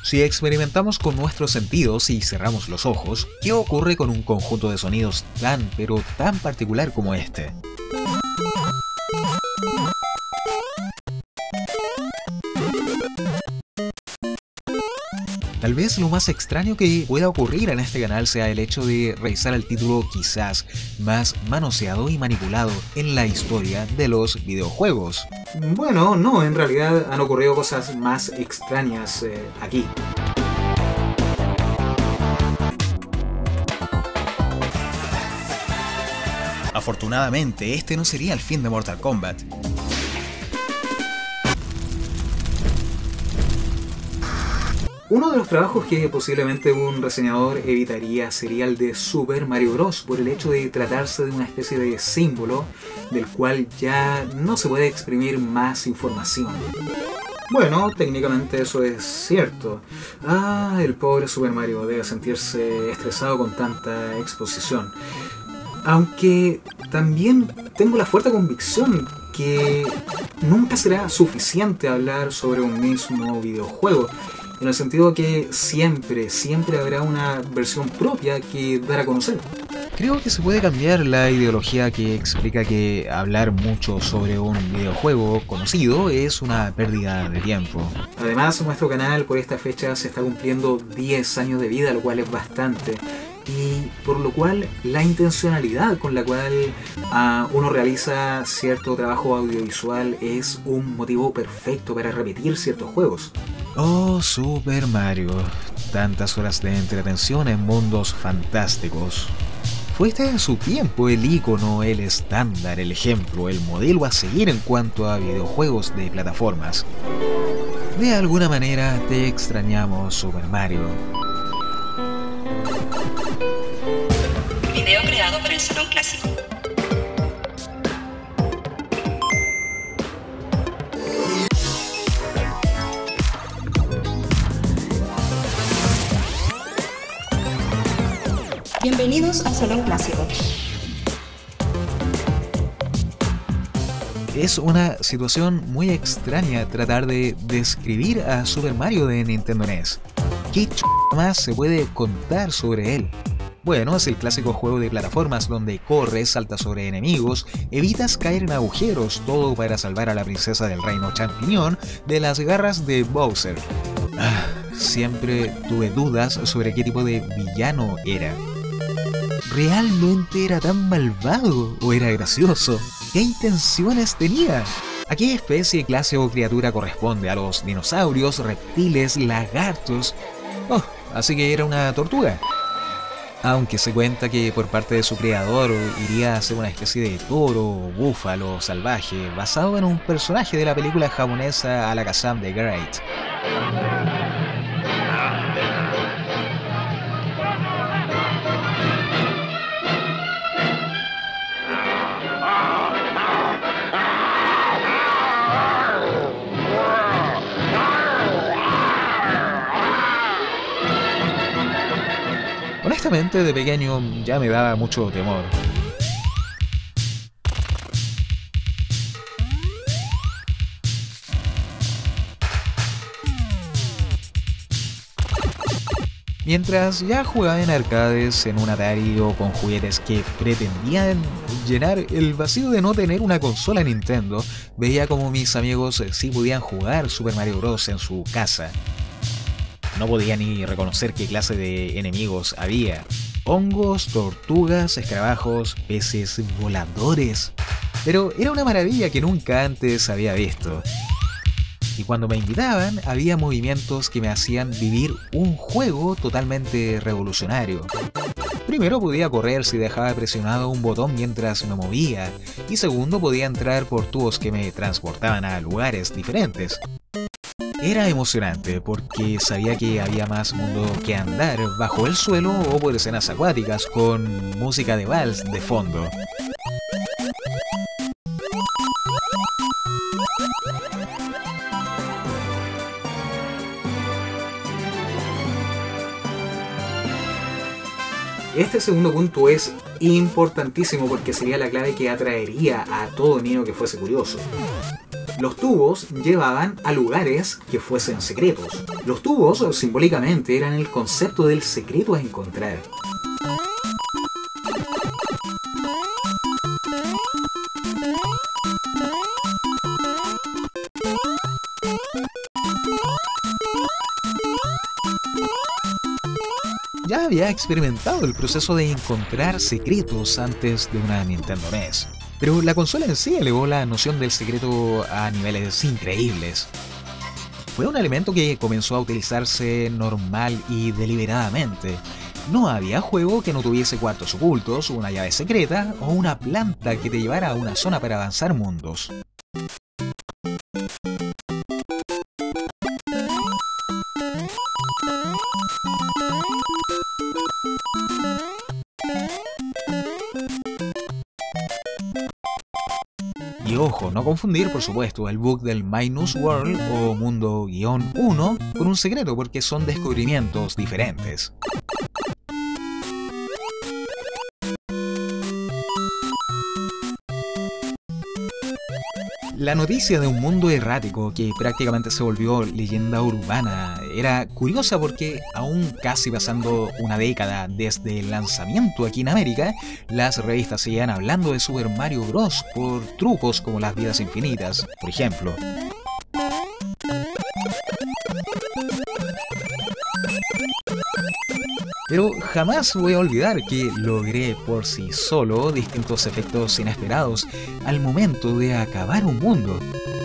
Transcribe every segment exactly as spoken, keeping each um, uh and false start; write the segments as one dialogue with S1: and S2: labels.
S1: Si experimentamos con nuestros sentidos y cerramos los ojos, ¿qué ocurre con un conjunto de sonidos tan pero tan particular como este? Tal vez lo más extraño que pueda ocurrir en este canal sea el hecho de revisar el título quizás más manoseado y manipulado en la historia de los videojuegos.
S2: Bueno, no, en realidad han ocurrido cosas más extrañas eh, aquí.
S1: Afortunadamente, este no sería el fin de Mortal Kombat.
S2: Uno de los trabajos que posiblemente un reseñador evitaría sería el de Super Mario Bros. Por el hecho de tratarse de una especie de símbolo del cual ya no se puede exprimir más información. Bueno, técnicamente eso es cierto. Ah, el pobre Super Mario debe sentirse estresado con tanta exposición. Aunque también tengo la fuerte convicción que nunca será suficiente hablar sobre un mismo videojuego. En el sentido que siempre, siempre habrá una versión propia que dar a conocer.
S1: Creo que se puede cambiar la ideología que explica que hablar mucho sobre un videojuego conocido es una pérdida de tiempo.
S2: Además, nuestro canal por esta fecha se está cumpliendo diez años de vida, lo cual es bastante. Y por lo cual la intencionalidad con la cual uh, uno realiza cierto trabajo audiovisual es un motivo perfecto para repetir ciertos juegos.
S1: Oh, Super Mario, tantas horas de entretención en mundos fantásticos. Fuiste en su tiempo el ícono, el estándar, el ejemplo, el modelo a seguir en cuanto a videojuegos de plataformas. De alguna manera te extrañamos, Super Mario.
S3: Video creado por el Salón Clásico. Bienvenidos al Salón Clásico.
S1: Es una situación muy extraña tratar de describir a Super Mario de Nintendo N E S. ¿Qué ch más se puede contar sobre él? Bueno, es el clásico juego de plataformas donde corres, saltas sobre enemigos, evitas caer en agujeros, todo para salvar a la princesa del reino champiñón de las garras de Bowser. Ah, siempre tuve dudas sobre qué tipo de villano era. ¿Realmente era tan malvado o era gracioso? ¿Qué intenciones tenía? ¿A qué especie, clase o criatura corresponde? ¿A los dinosaurios, reptiles, lagartos? Oh, así que era una tortuga. Aunque se cuenta que por parte de su creador iría a ser una especie de toro o búfalo salvaje, basado en un personaje de la película japonesa Alakazam the Great. Honestamente, de pequeño ya me daba mucho temor. Mientras ya jugaba en arcades, en un Atari o con juguetes que pretendían llenar el vacío de no tener una consola Nintendo, veía como mis amigos sí podían jugar Super Mario Bros. En su casa. No podía ni reconocer qué clase de enemigos había. Hongos, tortugas, escarabajos, peces voladores. Pero era una maravilla que nunca antes había visto. Y cuando me invitaban, había movimientos que me hacían vivir un juego totalmente revolucionario. Primero, podía correr si dejaba presionado un botón mientras me movía. Y segundo, podía entrar por tubos que me transportaban a lugares diferentes. Era emocionante porque sabía que había más mundo que andar bajo el suelo o por escenas acuáticas con música de vals de fondo.
S2: Este segundo punto es importantísimo porque sería la clave que atraería a todo niño que fuese curioso. Los tubos llevaban a lugares que fuesen secretos. Los tubos simbólicamente eran el concepto del secreto a encontrar.
S1: Ya había experimentado el proceso de encontrar secretos antes de una Nintendo N E S, pero la consola en sí elevó la noción del secreto a niveles increíbles. Fue un elemento que comenzó a utilizarse normal y deliberadamente. No había juego que no tuviese cuartos ocultos, una llave secreta o una planta que te llevara a una zona para avanzar mundos. Y ojo, no confundir por supuesto el bug del Minus World o Mundo uno con un secreto, porque son descubrimientos diferentes. La noticia de un mundo errático que prácticamente se volvió leyenda urbana era curiosa porque, aún casi pasando una década desde el lanzamiento aquí en América, las revistas seguían hablando de Super Mario Bros. Por trucos como las vidas infinitas, por ejemplo. Pero jamás voy a olvidar que logré por sí solo distintos efectos inesperados al momento de acabar un mundo.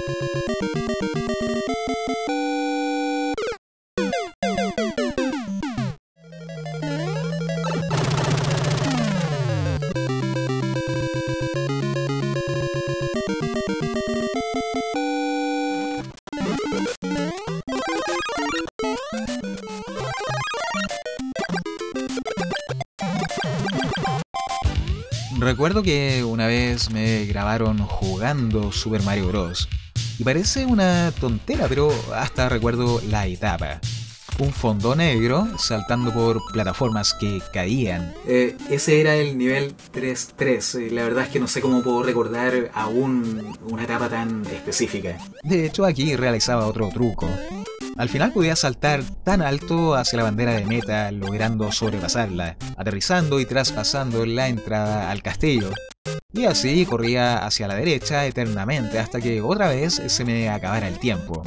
S1: Recuerdo que una vez me grabaron jugando Super Mario Bros. Y parece una tontera, pero hasta recuerdo la etapa. Un fondo negro saltando por plataformas que caían.
S2: Eh, ese era el nivel tres tres. Eh, la verdad es que no sé cómo puedo recordar aún una etapa tan específica.
S1: De hecho, aquí realizaba otro truco. Al final podía saltar tan alto hacia la bandera de meta, logrando sobrepasarla, aterrizando y traspasando la entrada al castillo. Y así corría hacia la derecha eternamente hasta que otra vez se me acabara el tiempo.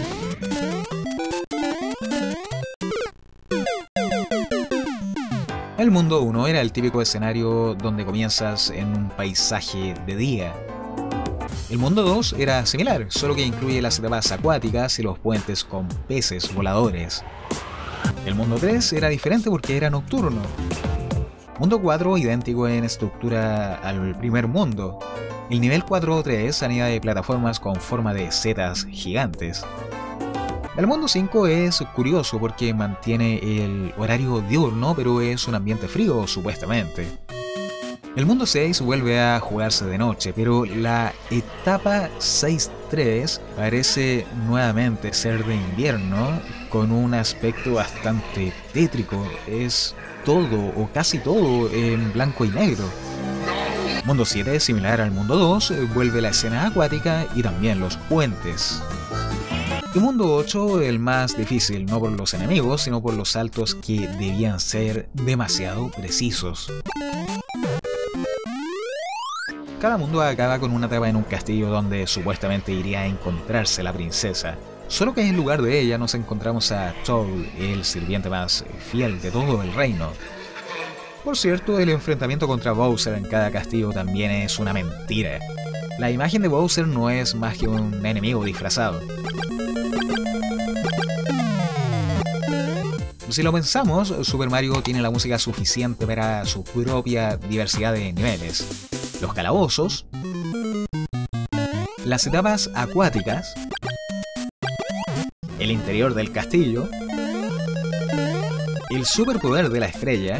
S1: El mundo uno era el típico escenario donde comienzas en un paisaje de día. El mundo dos era similar, solo que incluye las etapas acuáticas y los puentes con peces voladores. El mundo tres era diferente porque era nocturno. Mundo cuatro idéntico en estructura al primer mundo. El nivel cuatro tres añade plataformas con forma de setas gigantes. El mundo cinco es curioso porque mantiene el horario diurno, pero es un ambiente frío supuestamente. El mundo seis vuelve a jugarse de noche, pero la etapa seis tres parece nuevamente ser de invierno, con un aspecto bastante tétrico. Es todo o casi todo en blanco y negro. Mundo siete, similar al mundo dos, vuelve la escena acuática y también los puentes. Y mundo ocho, el más difícil, no por los enemigos, sino por los saltos que debían ser demasiado precisos. Cada mundo acaba con una etapa en un castillo donde supuestamente iría a encontrarse la princesa. Solo que en lugar de ella nos encontramos a Toad, el sirviente más fiel de todo el reino. Por cierto, el enfrentamiento contra Bowser en cada castillo también es una mentira. La imagen de Bowser no es más que un enemigo disfrazado. Si lo pensamos, Super Mario tiene la música suficiente para su propia diversidad de niveles. Los calabozos, las etapas acuáticas, el interior del castillo, el superpoder de la estrella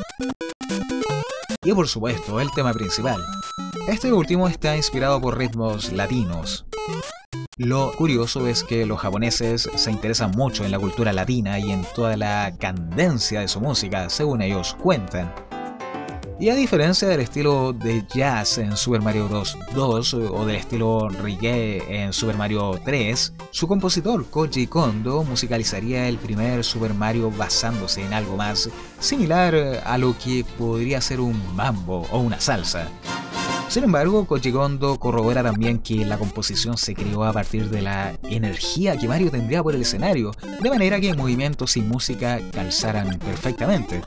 S1: y por supuesto el tema principal. Este último está inspirado por ritmos latinos. Lo curioso es que los japoneses se interesan mucho en la cultura latina y en toda la cadencia de su música, según ellos cuentan. Y a diferencia del estilo de jazz en Super Mario Bros. dos o del estilo reggae en Super Mario tres, su compositor Koji Kondo musicalizaría el primer Super Mario basándose en algo más similar a lo que podría ser un mambo o una salsa. Sin embargo, Koji Kondo corrobora también que la composición se creó a partir de la energía que Mario tendría por el escenario, de manera que movimientos y música calzaran perfectamente.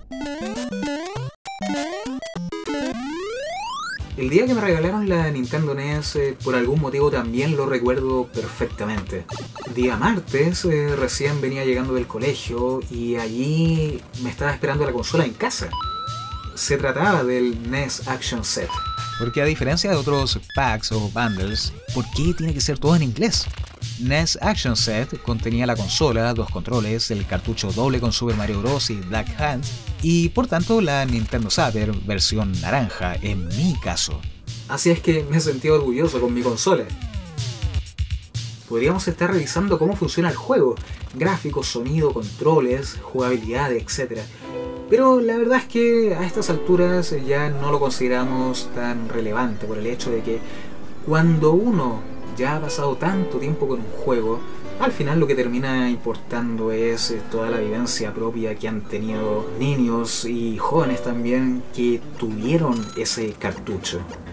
S2: El día que me regalaron la Nintendo N E S, eh, por algún motivo también lo recuerdo perfectamente. Día martes, eh, recién venía llegando del colegio y allí me estaba esperando la consola en casa. Se trataba del N E S Action Set.
S1: Porque a diferencia de otros packs o bundles, ¿por qué tiene que ser todo en inglés? N E S Action Set contenía la consola, dos controles, el cartucho doble con Super Mario Bros. Y Black Hand, y por tanto la Nintendo Zapper versión naranja, en mi caso.
S2: Así es que me sentí orgulloso con mi consola. Podríamos estar revisando cómo funciona el juego, gráficos, sonido, controles, jugabilidad, etcétera. Pero la verdad es que a estas alturas ya no lo consideramos tan relevante por el hecho de que cuando uno ya ha pasado tanto tiempo con un juego, al final lo que termina importando es toda la vivencia propia que han tenido niños y jóvenes también que tuvieron ese cartucho.